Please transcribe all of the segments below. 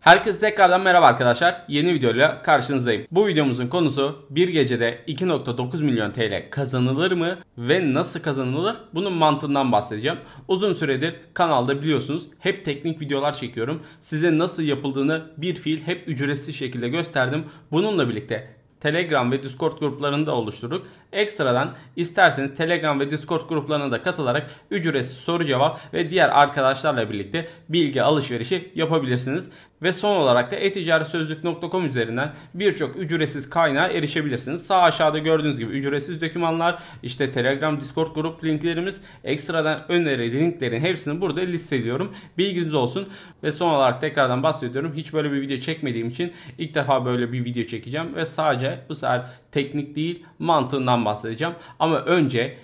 Herkese tekrardan merhaba arkadaşlar. Yeni videoyla karşınızdayım. Bu videomuzun konusu bir gecede 2.9 milyon TL kazanılır mı ve nasıl kazanılır? Bunun mantığından bahsedeceğim. Uzun süredir kanalda biliyorsunuz hep teknik videolar çekiyorum. Size nasıl yapıldığını bir fiil hep ücretsiz şekilde gösterdim. Bununla birlikte Telegram ve Discord gruplarını da oluşturduk. Ekstradan isterseniz Telegram ve Discord gruplarına da katılarak ücretsiz soru cevap ve diğer arkadaşlarla birlikte bilgi alışverişi yapabilirsiniz. Ve son olarak da eticaretsözlük.com üzerinden birçok ücretsiz kaynağa erişebilirsiniz. Sağ aşağıda gördüğünüz gibi ücretsiz dokümanlar, işte Telegram, Discord grup linklerimiz, ekstradan öneri linklerin hepsini burada listeliyorum. Bilginiz olsun. Ve son olarak tekrardan bahsediyorum. Hiç böyle bir video çekmediğim için ilk defa böyle bir video çekeceğim ve sadece bu sefer teknik değil mantığından bahsedeceğim. Ama önce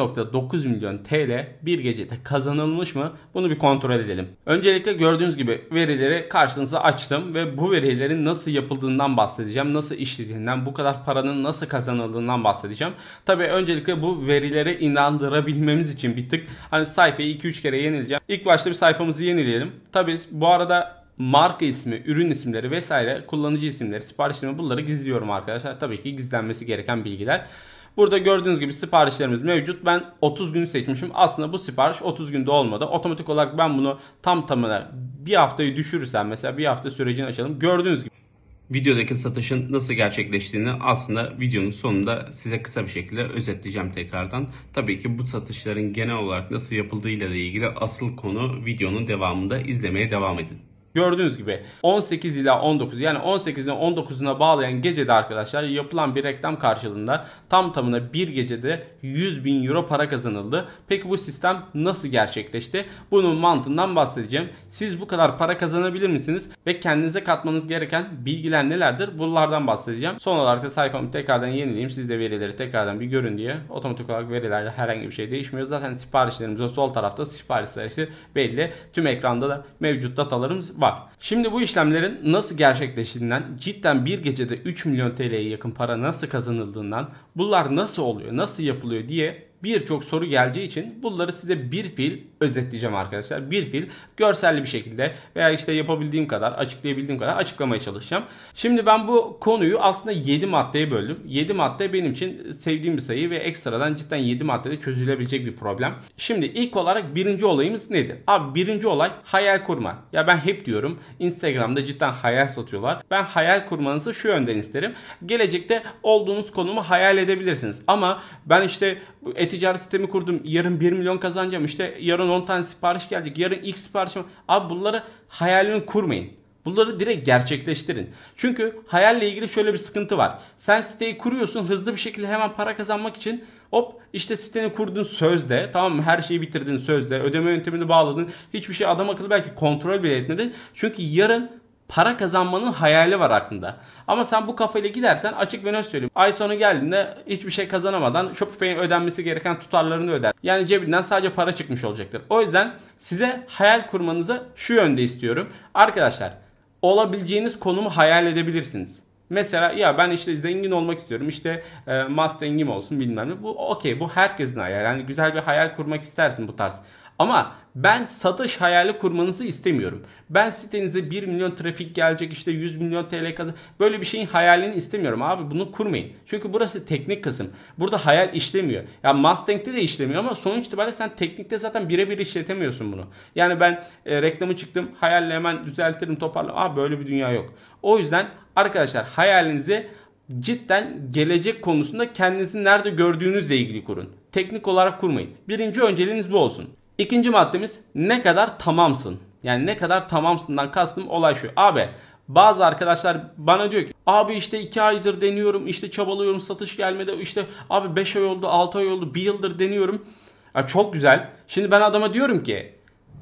2.9 milyon TL bir gecede kazanılmış mı? Bunu bir kontrol edelim. Öncelikle gördüğünüz gibi verileri karşınıza açtım ve bu verilerin nasıl yapıldığından bahsedeceğim. Nasıl işlediğinden, bu kadar paranın nasıl kazanıldığından bahsedeceğim. Tabii öncelikle bu verilere inandırabilmemiz için bir tık hani sayfayı 2-3 kere yenileyeceğim. İlk başta bir sayfamızı yenileyelim. Tabii bu arada marka ismi, ürün isimleri vesaire, kullanıcı isimleri, sipariş isimleri bunları gizliyorum arkadaşlar. Tabii ki gizlenmesi gereken bilgiler. Burada gördüğünüz gibi siparişlerimiz mevcut. Ben 30 günü seçmişim. Aslında bu sipariş 30 günde olmadı. Otomatik olarak ben bunu tam tamına bir haftayı düşürürsem, mesela bir hafta sürecini açalım. Gördüğünüz gibi videodaki satışın nasıl gerçekleştiğini aslında videonun sonunda size kısa bir şekilde özetleyeceğim tekrardan. Tabii ki bu satışların genel olarak nasıl yapıldığıyla ilgili asıl konu videonun devamında, izlemeye devam edin. Gördüğünüz gibi 18 ila 19, yani 18'den 19'una bağlayan gecede arkadaşlar yapılan bir reklam karşılığında tam tamına bir gecede 100.000 euro para kazanıldı. Peki bu sistem nasıl gerçekleşti? Bunun mantığından bahsedeceğim. Siz bu kadar para kazanabilir misiniz? Ve kendinize katmanız gereken bilgiler nelerdir? Bunlardan bahsedeceğim. Son olarak da sayfamı tekrardan yenileyim. Siz de verileri tekrardan bir görün diye. Otomatik olarak verilerde herhangi bir şey değişmiyor. Zaten siparişlerimizin sol tarafta sipariş sayısı belli. Tüm ekranda da mevcut datalarımız var. Şimdi bu işlemlerin nasıl gerçekleştiğinden, cidden bir gecede 3 milyon TL'ye yakın para nasıl kazanıldığından, bunlar nasıl oluyor, nasıl yapılıyor diye birçok soru geleceği için bunları size bir fiil özetleyeceğim arkadaşlar. Bir fiil görselli bir şekilde veya işte yapabildiğim kadar, açıklayabildiğim kadar açıklamaya çalışacağım. Şimdi ben bu konuyu aslında 7 maddeye böldüm. 7 madde benim için sevdiğim bir sayı ve ekstradan cidden 7 maddede çözülebilecek bir problem. Şimdi ilk olarak birinci olayımız nedir? Abi birinci olay hayal kurma. Ya ben hep diyorum Instagram'da cidden hayal satıyorlar. Ben hayal kurmanızı şu yönden isterim. Gelecekte olduğunuz konumu hayal edebilirsiniz. Ama ben işte e-ticaret sistemi kurdum. Yarın 1 milyon kazanacağım. İşte yarın 10 tane sipariş gelecek. Yarın ilk siparişim. Abi bunları hayalini kurmayın. Bunları direkt gerçekleştirin. Çünkü hayalle ilgili şöyle bir sıkıntı var. Sen siteyi kuruyorsun hızlı bir şekilde hemen para kazanmak için. Hop işte siteni kurdun sözde, tamam mı? Her şeyi bitirdin sözde. Ödeme yöntemini bağladın. Hiçbir şey adam akıllı belki kontrol bile etmedin. Çünkü yarın para kazanmanın hayali var aklında. Ama sen bu kafayla gidersen, açık ve net söyleyeyim, ay sonu geldiğinde hiçbir şey kazanamadan Shopify'in ödenmesi gereken tutarlarını öder. Yani cebinden sadece para çıkmış olacaktır. O yüzden size hayal kurmanızı şu yönde istiyorum. Arkadaşlar, olabileceğiniz konumu hayal edebilirsiniz. Mesela ya ben işte zengin olmak istiyorum, işte Mustang'im olsun bilmem ne. Bu okey, bu herkesin hayali. Yani güzel bir hayal kurmak istersin bu tarz. Ama ben satış hayali kurmanızı istemiyorum. Ben sitenize 1 milyon trafik gelecek, işte 100 milyon TL kazan. Böyle bir şeyin hayalini istemiyorum abi, bunu kurmayın. Çünkü burası teknik kısım. Burada hayal işlemiyor. Ya Mustang'de de işlemiyor ama sonuç itibariyle sen teknikte zaten birebir işletemiyorsun bunu. Yani ben reklamı çıktım, hayalle hemen düzeltirim, toparlarım. Abi böyle bir dünya yok. O yüzden arkadaşlar hayalinizi cidden gelecek konusunda kendinizi nerede gördüğünüzle ilgili kurun. Teknik olarak kurmayın. Birinci önceliğiniz bu olsun. İkinci maddemiz ne kadar tamamsın. Yani ne kadar tamamsından kastım olay şu. Abi bazı arkadaşlar bana diyor ki abi işte 2 aydır deniyorum, işte çabalıyorum, satış gelmedi, işte abi 5 ay oldu, 6 ay oldu, 1 yıldır deniyorum. Ya çok güzel. Şimdi ben adama diyorum ki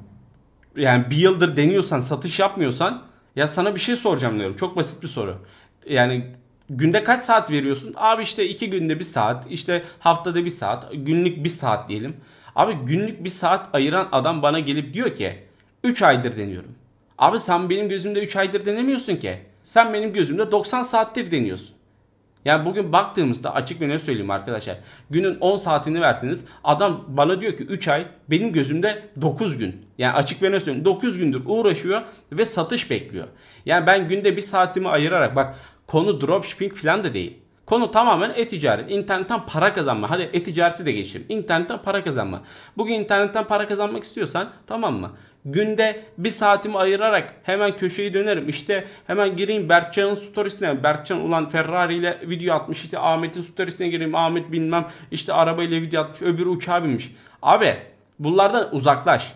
yani 1 yıldır deniyorsan, satış yapmıyorsan, ya sana bir şey soracağım diyorum. Çok basit bir soru. Yani günde kaç saat veriyorsun? Abi işte 2 günde 1 saat, işte haftada 1 saat, günlük 1 saat diyelim. Abi günlük 1 saat ayıran adam bana gelip diyor ki 3 aydır deniyorum. Abi sen benim gözümde 3 aydır denemiyorsun ki. Sen benim gözümde 90 saattir deniyorsun. Yani bugün baktığımızda açık ve ne söyleyeyim arkadaşlar. Günün 10 saatini verseniz adam bana diyor ki 3 ay, benim gözümde 9 gün. Yani açık ve ne söyleyeyim 9 gündür uğraşıyor ve satış bekliyor. Yani ben günde bir saatimi ayırarak, bak konu dropshipping falan da değil. Konu tamamen e-ticaret. İnternetten para kazanma. Hadi e-ticareti de geçelim. İnternetten para kazanma. Bugün internetten para kazanmak istiyorsan, tamam mı? Günde bir saatimi ayırarak hemen köşeyi dönerim. İşte hemen gireyim Berkcan'ın storiesine. Berkcan ulan Ferrari ile video atmış. İşte Ahmet'in storiesine gireyim. Ahmet bilmem işte arabayla video atmış. Öbürü uçağa binmiş. Abi bunlardan uzaklaş.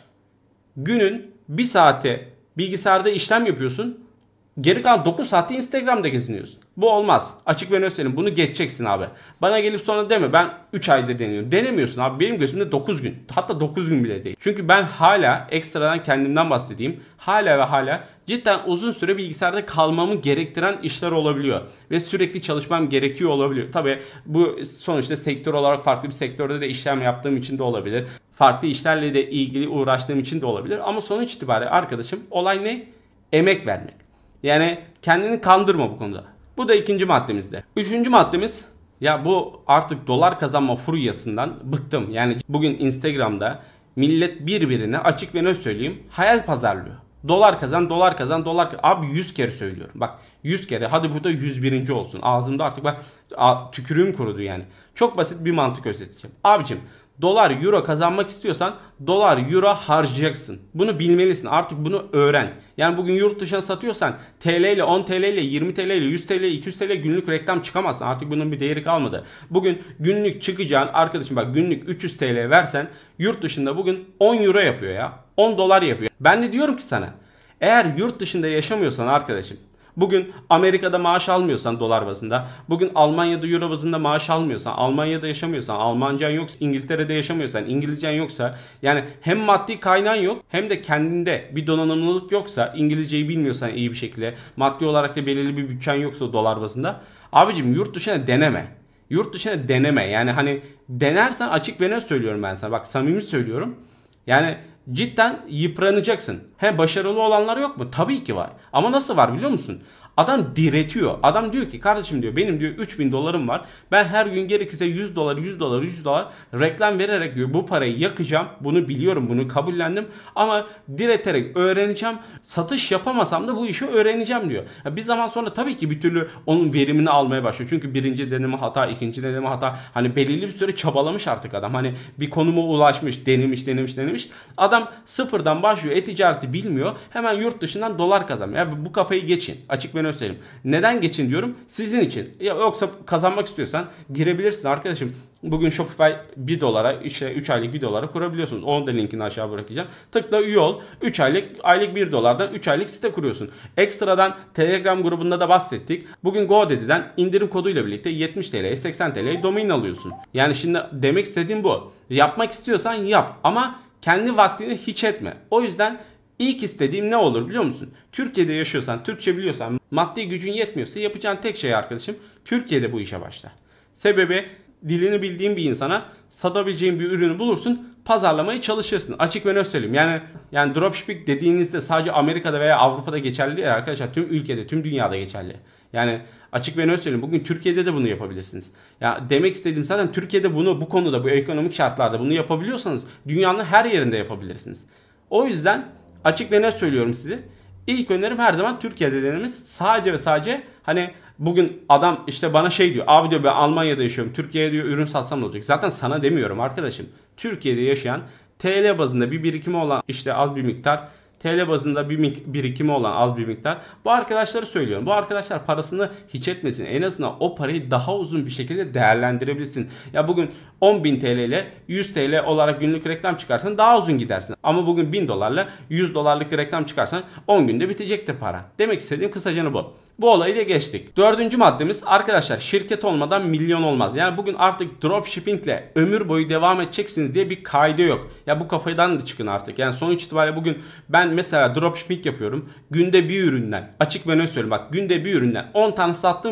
Günün bir saati bilgisayarda işlem yapıyorsun. Geri kalan 9 saatte Instagram'da geziniyorsun. Bu olmaz. Açık ve net söyleyeyim. Bunu geçeceksin abi. Bana gelip sonra deme ben 3 ayda deniyorum. Denemiyorsun abi. Benim gözümde 9 gün. Hatta 9 gün bile değil. Çünkü ben hala ekstradan kendimden bahsedeyim. Hala ve hala cidden uzun süre bilgisayarda kalmamı gerektiren işler olabiliyor. Ve sürekli çalışmam gerekiyor olabiliyor. Tabii bu sonuçta sektör olarak farklı bir sektörde de işlem yaptığım için de olabilir. Farklı işlerle de ilgili uğraştığım için de olabilir. Ama sonuç itibariyle arkadaşım olay ne? Emek vermek. Yani kendini kandırma bu konuda. Bu da ikinci maddemizde. Üçüncü maddemiz, ya bu artık dolar kazanma furyasından bıktım. Yani bugün Instagram'da millet birbirine açık ve ne söyleyeyim hayal pazarlıyor. Dolar kazan, dolar kazan, dolar kazan. Abi 100 kere söylüyorum. Bak 100 kere, hadi burada 101. olsun. Ağzımda artık bak tükürüğüm kurudu yani. Çok basit bir mantık özetleyeceğim. Abicim dolar euro kazanmak istiyorsan dolar euro harcayacaksın. Bunu bilmelisin. Artık bunu öğren. Yani bugün yurt dışına satıyorsan TL ile 10 TL ile 20 TL ile 100 TL ile 200 TL günlük reklam çıkamazsın. Artık bunun bir değeri kalmadı. Bugün günlük çıkacağın arkadaşım bak günlük 300 TL versen yurt dışında bugün 10 euro yapıyor ya. 10 dolar yapıyor. Ben de diyorum ki sana, eğer yurt dışında yaşamıyorsan arkadaşım, bugün Amerika'da maaş almıyorsan dolar bazında, bugün Almanya'da euro bazında maaş almıyorsan, Almanya'da yaşamıyorsan, Almancan yoksa, İngiltere'de yaşamıyorsan, İngilizcen yoksa, yani hem maddi kaynağın yok hem de kendinde bir donanımlılık yoksa, İngilizceyi bilmiyorsan iyi bir şekilde, maddi olarak da belirli bir bütçen yoksa dolar bazında, abicim yurt dışına deneme. Yurt dışına deneme. Yani hani denersen açık ve net söylüyorum ben sana. Bak samimi söylüyorum. Yani cidden yıpranacaksın. He, başarılı olanlar yok mu? Tabii ki var. Ama nasıl var biliyor musun? Adam diretiyor. Adam diyor ki kardeşim diyor benim diyor 3000 dolarım var. Ben her gün gerekirse 100 dolar 100 dolar 100 dolar reklam vererek diyor bu parayı yakacağım. Bunu biliyorum, bunu kabullendim. Ama direterek öğreneceğim. Satış yapamasam da bu işi öğreneceğim diyor. Bir zaman sonra tabii ki bir türlü onun verimini almaya başlıyor. Çünkü birinci deneme hata, ikinci deneme hata. Hani belirli bir süre çabalamış artık adam. Hani bir konuma ulaşmış, denemiş. Adam sıfırdan başlıyor. E-ticareti bilmiyor. Hemen yurt dışından dolar kazanıyor. Yani bu kafayı geçin. Açık ve net söyleyeyim. Neden geçin diyorum? Sizin için. Yoksa kazanmak istiyorsan girebilirsin arkadaşım. Bugün Shopify 1 dolara, işte 3 aylık 1 dolara kurabiliyorsunuz. Onun da linkini aşağı bırakacağım. Tıkla üye ol. 3 aylık 1 dolardan 3 aylık site kuruyorsun. Ekstradan Telegram grubunda da bahsettik. Bugün GoDaddy'den indirim koduyla birlikte 70 TL'ye 80 TL'ye domain alıyorsun. Yani şimdi demek istediğim bu. Yapmak istiyorsan yap ama kendi vaktini hiç etme. O yüzden İlk istediğim ne olur biliyor musun? Türkiye'de yaşıyorsan, Türkçe biliyorsan, maddi gücün yetmiyorsa yapacağın tek şey arkadaşım Türkiye'de bu işe başla. Sebebi dilini bildiğin bir insana satabileceğin bir ürünü bulursun, pazarlamaya çalışırsın. Açık ve net söyleyeyim. Yani dropshipping dediğinizde sadece Amerika'da veya Avrupa'da geçerli değil arkadaşlar. Tüm ülkede, tüm dünyada geçerli. Yani açık ve net söyleyeyim. Bugün Türkiye'de de bunu yapabilirsiniz. Ya demek istediğim zaten Türkiye'de bu konuda, bu ekonomik şartlarda bunu yapabiliyorsanız dünyanın her yerinde yapabilirsiniz. O yüzden açık ve net söylüyorum size. İlk önerim her zaman Türkiye'de denemeniz. Sadece ve sadece hani bugün adam işte bana şey diyor. Abi diyor ben Almanya'da yaşıyorum. Türkiye'ye diyor ürün satsam ne olacak? Zaten sana demiyorum arkadaşım. Türkiye'de yaşayan TL bazında bir birikimi olan işte az bir miktar, TL bazında bir birikimi olan az bir miktar. Bu arkadaşları söylüyorum. Bu arkadaşlar parasını hiç etmesin. En azından o parayı daha uzun bir şekilde değerlendirebilsin. Ya bugün 10.000 TL ile 100 TL olarak günlük reklam çıkarsan daha uzun gidersin. Ama bugün 1000 dolarla 100 dolarlık reklam çıkarsan 10 günde bitecektir para. Demek istediğim kısacanı bu. Bu olayı da geçtik. Dördüncü maddemiz arkadaşlar şirket olmadan milyon olmaz. Yani bugün artık dropshippingle ömür boyu devam edeceksiniz diye bir kaide yok. Ya bu kafadan da çıkın artık. Yani sonuç itibariyle bugün ben mesela dropshipping yapıyorum. Günde bir üründen, açık ve net söyleyeyim bak, günde bir üründen 10 tane sattığım gibi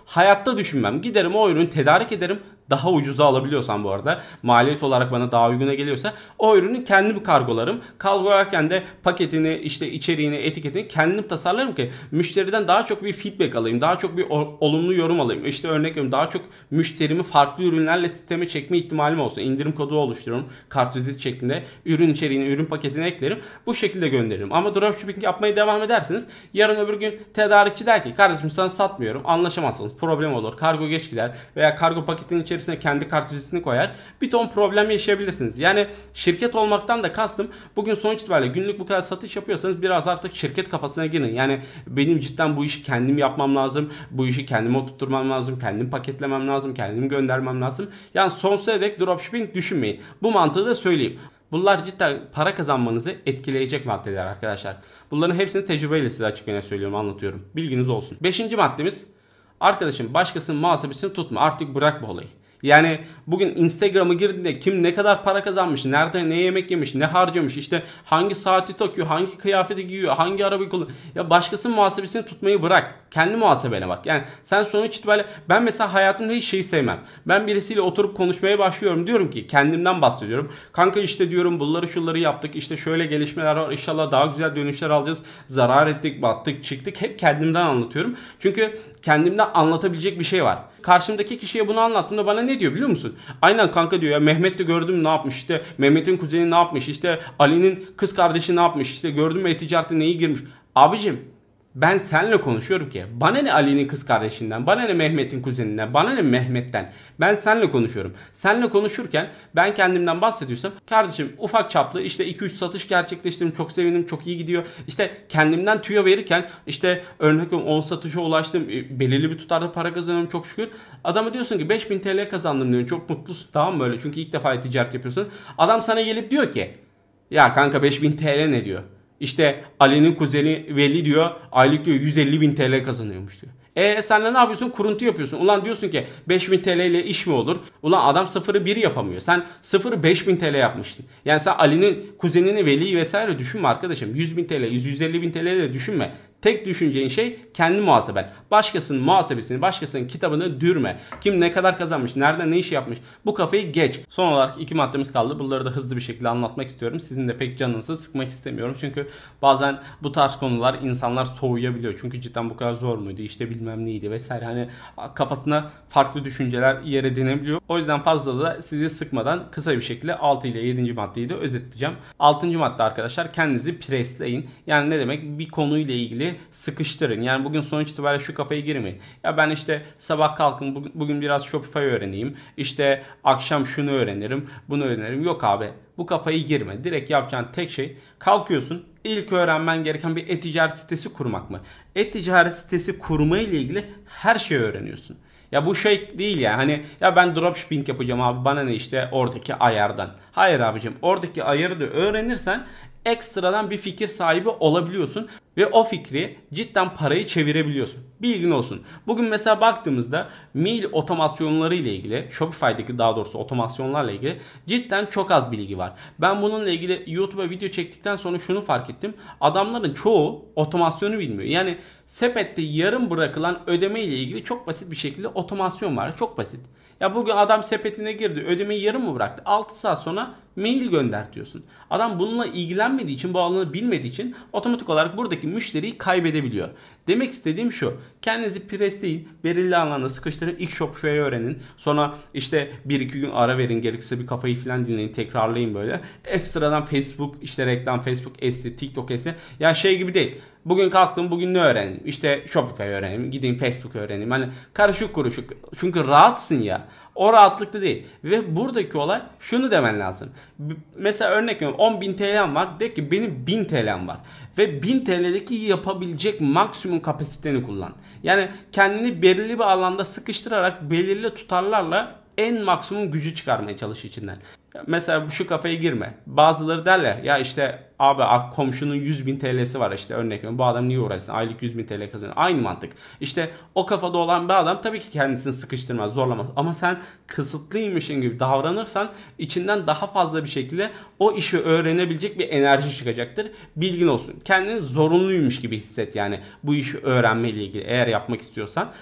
hayatta düşünmem. Giderim o ürünü tedarik ederim. Daha ucuza alabiliyorsam bu arada, maliyet olarak bana daha uyguna geliyorsa o ürünü kendim kargolarım. Kargolarken de paketini, işte içeriğini, etiketini kendim tasarlarım ki müşteriden daha çok bir feedback alayım. Daha çok bir olumlu yorum alayım. İşte örnek veriyorum, daha çok müşterimi farklı ürünlerle siteme çekme ihtimalim olsun. İndirim kodu oluştururum. Kartvizit şeklinde ürün içeriğini, ürün paketini eklerim. Bu şekilde gönderirim. Ama dropshipping yapmaya devam edersiniz. Yarın öbür gün tedarikçi der ki kardeşim sana satmıyorum. Anlaşamazsınız. Problem olur. Kargo geç gider veya kargo paketinin içerisine kendi kartvizitini koyar. Bir ton problem yaşayabilirsiniz. Yani şirket olmaktan da kastım, bugün sonuç itibariyle günlük bu kadar satış yapıyorsanız biraz artık şirket kafasına girin. Yani benim cidden bu işi kendim yapmam lazım. Bu işi kendime oturtmam lazım. Kendim paketlemem lazım. Kendim göndermem lazım. Yani sonsuza dek dropshipping düşünmeyin. Bu mantığı da söyleyeyim. Bunlar cidden para kazanmanızı etkileyecek maddeler arkadaşlar. Bunların hepsini tecrübeyle size açık söylüyorum, anlatıyorum. Bilginiz olsun. 5. maddemiz, arkadaşım başkasının muhasebesini tutma. Artık bırak bu olayı. Yani bugün Instagram'a girdiğinde kim ne kadar para kazanmış, nerede ne yemek yemiş, ne harcamış, işte hangi saati takıyor, hangi kıyafeti giyiyor, hangi arabayı kullanıyor. Ya başkasının muhasebesini tutmayı bırak. Kendi muhasebene bak. Yani sen sonuç itibariyle, ben mesela hayatımda hiç şeyi sevmem. Ben birisiyle oturup konuşmaya başlıyorum, diyorum ki kendimden bahsediyorum. Kanka işte diyorum bunları şunları yaptık, işte şöyle gelişmeler var, inşallah daha güzel dönüşler alacağız. Zarar ettik, battık, çıktık, hep kendimden anlatıyorum. Çünkü kendimden anlatabilecek bir şey var. Karşımdaki kişiye bunu anlattığımda bana ne diyor biliyor musun? Aynen kanka diyor ya, Mehmet de gördüm ne yapmış, işte Mehmet'in kuzeni ne yapmış, işte Ali'nin kız kardeşi ne yapmış, işte gördün mü e-ticarete neyi girmiş. Abicim ben seninle konuşuyorum ki. Bana ne Ali'nin kız kardeşinden, bana ne Mehmet'in kuzeninden, bana ne Mehmet'ten. Ben seninle konuşuyorum. Seninle konuşurken ben kendimden bahsediyorsam, kardeşim ufak çaplı işte 2-3 satış gerçekleştirdim, çok sevindim, çok iyi gidiyor. İşte kendimden tüyo verirken, işte örnek 10 satışa ulaştım, belirli bir tutarda para kazanıyorum çok şükür. Adama diyorsun ki 5000 TL kazandım diyorsun, çok mutlusun, tamam böyle, çünkü ilk defa ticaret yapıyorsun. Adam sana gelip diyor ki ya kanka 5000 TL ne diyor. İşte Ali'nin kuzeni Veli diyor aylık diyor 150.000 TL kazanıyormuş diyor. Sen de ne yapıyorsun? Kuruntu yapıyorsun. Ulan diyorsun ki 5000 TL ile iş mi olur? Ulan adam 0'ı 1 yapamıyor. Sen 0'ı 5000 TL yapmıştın. Yani sen Ali'nin kuzenini, Veli'yi vesaire düşünme arkadaşım. 100.000 TL, 150.000 TL de düşünme. Tek düşüneceğin şey kendi muhaseben. Başkasının muhasebesini, başkasının kitabını dürme. Kim ne kadar kazanmış, nerede ne iş yapmış, bu kafayı geç. Son olarak 2 maddemiz kaldı. Bunları da hızlı bir şekilde anlatmak istiyorum. Sizin de pek canınızı sıkmak istemiyorum. Çünkü bazen bu tarz konular insanlar soğuyabiliyor. Çünkü cidden bu kadar zor muydu, işte bilmem neydi vesaire. Hani kafasına farklı düşünceler yer edinebiliyor. O yüzden fazla da sizi sıkmadan kısa bir şekilde 6 ile 7. maddeyi de özetleyeceğim. 6. madde arkadaşlar, kendinizi presleyin. Yani ne demek? Bir konuyla ilgili sıkıştırın. Yani bugün sonuç itibariyle şu kafaya girmeyin. Ya ben işte sabah kalkın bugün biraz Shopify öğreneyim. İşte akşam şunu öğrenirim, bunu öğrenirim. Yok abi, bu kafayı girme. Direkt yapacağın tek şey, kalkıyorsun. İlk öğrenmen gereken bir e-ticaret sitesi kurmak mı? E-ticaret sitesi kurma ile ilgili her şeyi öğreniyorsun. Ya bu şey değil ya, hani ya ben dropshipping yapacağım abi, bana ne işte oradaki ayardan. Hayır abicim, oradaki ayarı da öğrenirsen ekstradan bir fikir sahibi olabiliyorsun ve o fikri cidden parayı çevirebiliyorsun. Bilgin olsun. Bugün mesela baktığımızda mail otomasyonları ile ilgili, Shopify'daki daha doğrusu otomasyonlarla ilgili cidden çok az bilgi var. Ben bununla ilgili YouTube'a video çektikten sonra şunu fark ettim. Adamların çoğu otomasyonu bilmiyor. Yani sepette yarım bırakılan ödeme ile ilgili çok basit bir şekilde otomasyon var. Çok basit. Ya bugün adam sepetine girdi, ödemeyi yarım mı bıraktı? 6 saat sonra mail gönder diyorsun. Adam bununla ilgilenmediği için, bu alanı bilmediği için otomatik olarak buradaki müşteriyi kaybedebiliyor. Demek istediğim şu: kendinizi presleyin, belirli alanda sıkıştırın, ilk Shopify'ı öğrenin. Sonra işte 1-2 gün ara verin, gerekirse bir kafayı falan dinleyin, tekrarlayın böyle. Ekstradan Facebook, işte reklam, Facebook Ads'i, TikTok Ads'i. Ya şey gibi değil. Bugün kalktım, bugün ne öğreneyim? İşte Shopify öğreneyim, gideyim Facebook öğreneyim. Hani karışık kuruşuk. Çünkü rahatsın ya. O rahatlıkta değil. Ve buradaki olay şunu demen lazım. Mesela örnek veriyorum, 10.000 TL'm var. De ki benim 1000 TL'm var. Ve 1000 TL'deki yapabilecek maksimum kapasiteni kullan. Yani kendini belirli bir alanda sıkıştırarak belirli tutarlarla en maksimum gücü çıkarmaya çalış içinden. Mesela şu kafaya girme. Bazıları derler ya işte abi komşunun 100.000 TL'si var, işte örnek veriyorum. Bu adam niye uğraşsın? Aylık 100.000 TL kazanıyor. Aynı mantık. İşte o kafada olan bir adam tabii ki kendisini sıkıştırmaz, zorlamaz. Ama sen kısıtlıymışın gibi davranırsan içinden daha fazla bir şekilde o işi öğrenebilecek bir enerji çıkacaktır. Bilgin olsun. Kendini zorunluymuş gibi hisset yani bu işi öğrenmeyle ilgili, eğer yapmak istiyorsan.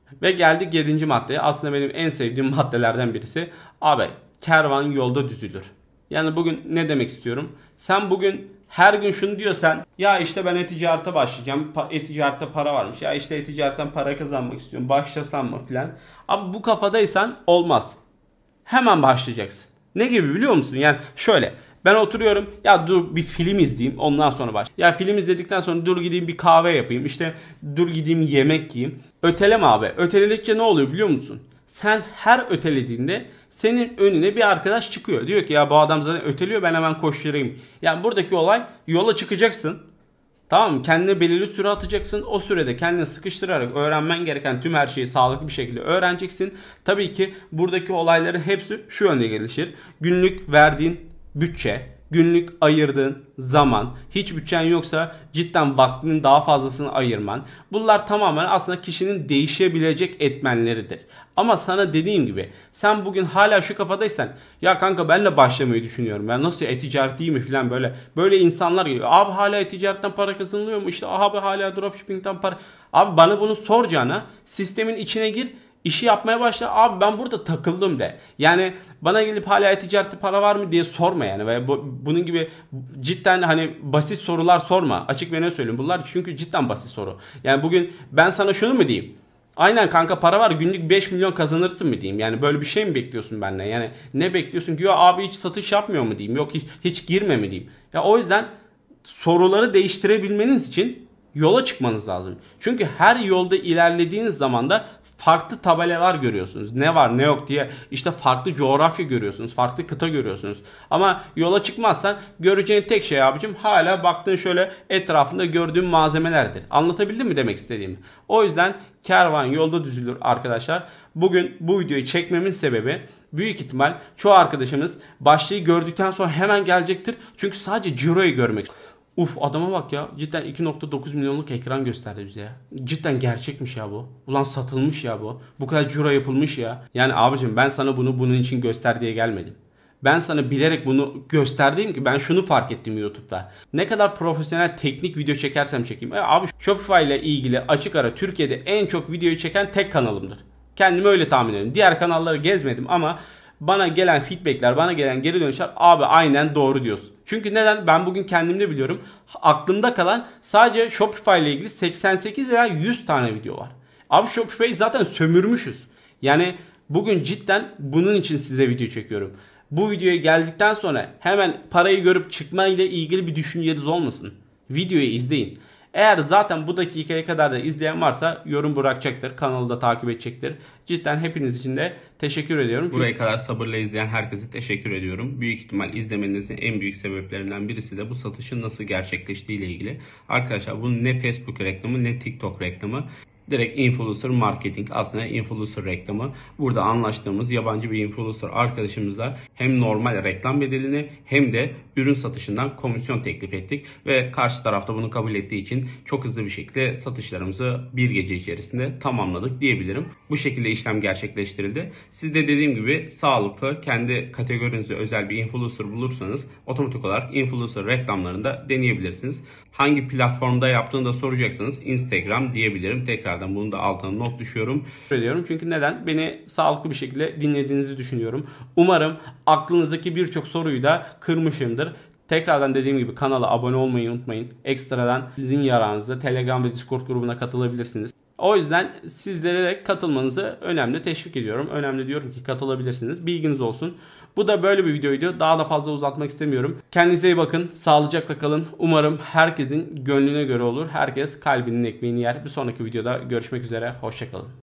Ve geldik 7. maddeye. Aslında benim en sevdiğim maddelerden birisi. Abi kervan yolda düzülür. Yani bugün ne demek istiyorum? Sen bugün her gün şunu diyorsan, ya işte ben e-ticarete başlayacağım. E-ticarette para varmış. Ya işte e-ticaretten para kazanmak istiyorum. Başlasam mı filan. Abi bu kafadaysan olmaz. Hemen başlayacaksın. Ne gibi biliyor musun? Yani şöyle. Ben oturuyorum, ya dur bir film izleyeyim, ondan sonra baş. Ya film izledikten sonra dur gideyim bir kahve yapayım. İşte dur gideyim yemek yiyeyim. Öteleme abi. Öteledikçe ne oluyor biliyor musun? Sen her ötelediğinde senin önüne bir arkadaş çıkıyor. Diyor ki ya bu adam zaten öteliyor, ben hemen koşturayım. Yani buradaki olay, yola çıkacaksın. Tamam mı? Kendine belirli süre atacaksın. O sürede kendini sıkıştırarak öğrenmen gereken tüm her şeyi sağlıklı bir şekilde öğreneceksin. Tabii ki buradaki olayların hepsi şu yönde gelişir. Günlük verdiğin bütçe, günlük ayırdığın zaman, hiç bütçen yoksa cidden vaktinin daha fazlasını ayırman. Bunlar tamamen aslında kişinin değişebilecek etmenleridir. Ama sana dediğim gibi sen bugün hala şu kafadaysan, ya kanka ben de başlamayı düşünüyorum. Ben nasıl e-ticaret değil mi filan, böyle insanlar geliyor. Abi hala e-ticaretten para kazanılıyor mu? İşte abi hala dropshipping'ten para. Abi bana bunu soracağına sistemin içine gir. İşi yapmaya başla. Abi ben burada takıldım de. Yani bana gelip hala e-ticarette para var mı diye sorma yani. Ve bunun gibi cidden hani basit sorular sorma. Açık ve ne söyleyeyim. Bunlar çünkü cidden basit soru. Yani bugün ben sana şunu mu diyeyim? Aynen kanka para var, günlük 5 milyon kazanırsın mı diyeyim. Yani böyle bir şey mi bekliyorsun benden? Yani ne bekliyorsun ki? Ya abi hiç satış yapmıyor mu diyeyim. Yok hiç girme mi diyeyim. Ya o yüzden soruları değiştirebilmeniz için yola çıkmanız lazım. Çünkü her yolda ilerlediğiniz zaman da farklı tabelalar görüyorsunuz. Ne var ne yok diye, işte farklı coğrafya görüyorsunuz. Farklı kıta görüyorsunuz. Ama yola çıkmazsan göreceğin tek şey abicim, hala baktığın şöyle etrafında gördüğün malzemelerdir. Anlatabildim mi demek istediğimi? O yüzden kervan yolda düzülür arkadaşlar. Bugün bu videoyu çekmemin sebebi, büyük ihtimal çoğu arkadaşımız başlığı gördükten sonra hemen gelecektir. Çünkü sadece ciroyu görmek. Uf adama bak ya, cidden 2.9 milyonluk ekran gösterdi bize ya. Cidden gerçekmiş ya bu. Ulan satılmış ya bu. Bu kadar ciro yapılmış ya. Yani abicim ben sana bunu bunun için göster diye gelmedim. Ben sana bilerek bunu gösterdim ki ben şunu fark ettim YouTube'da. Ne kadar profesyonel teknik video çekersem çekeyim. Abi Shopify ile ilgili açık ara Türkiye'de en çok videoyu çeken tek kanalımdır. Kendimi öyle tahmin ediyorum. Diğer kanalları gezmedim ama bana gelen feedbackler, bana gelen geri dönüşler, abi aynen doğru diyorsun. Çünkü neden? Ben bugün kendimde biliyorum. Aklımda kalan sadece Shopify ile ilgili 88 veya 100 tane video var. Abi Shopify'yi zaten sömürmüşüz. Yani bugün cidden bunun için size video çekiyorum. Bu videoya geldikten sonra hemen parayı görüp çıkma ile ilgili bir düşünceniz olmasın. Videoyu izleyin. Eğer zaten bu dakikaya kadar da izleyen varsa yorum bırakacaktır. Kanalı da takip edecektir. Cidden hepiniz için de teşekkür ediyorum. Buraya kadar sabırla izleyen herkese teşekkür ediyorum. Büyük ihtimal izlemenizin en büyük sebeplerinden birisi de bu satışın nasıl gerçekleştiği ile ilgili. Arkadaşlar bu ne Facebook reklamı ne TikTok reklamı. Direkt influencer marketing, aslında influencer reklamı. Burada anlaştığımız yabancı bir influencer arkadaşımızla hem normal reklam bedelini hem de ürün satışından komisyon teklif ettik. Ve karşı tarafta bunu kabul ettiği için çok hızlı bir şekilde satışlarımızı bir gece içerisinde tamamladık diyebilirim. Bu şekilde işlem gerçekleştirildi. Siz de dediğim gibi sağlıklı, kendi kategorinize özel bir influencer bulursanız otomatik olarak influencer reklamlarını da deneyebilirsiniz. Hangi platformda yaptığını da soracaksanız Instagram diyebilirim. Tekrardan bunu da altına not düşüyorum. Çünkü neden? Beni sağlıklı bir şekilde dinlediğinizi düşünüyorum. Umarım aklınızdaki birçok soruyu da kırmışımdır. Tekrardan dediğim gibi kanala abone olmayı unutmayın. Ekstradan sizin yararınızda Telegram ve Discord grubuna katılabilirsiniz. O yüzden sizlere de katılmanızı önemli teşvik ediyorum. Önemli diyorum ki katılabilirsiniz. Bilginiz olsun. Bu da böyle bir videoydu. Daha da fazla uzatmak istemiyorum. Kendinize iyi bakın. Sağlıcakla kalın. Umarım herkesin gönlüne göre olur. Herkes kalbinin ekmeğini yer. Bir sonraki videoda görüşmek üzere. Hoşça kalın.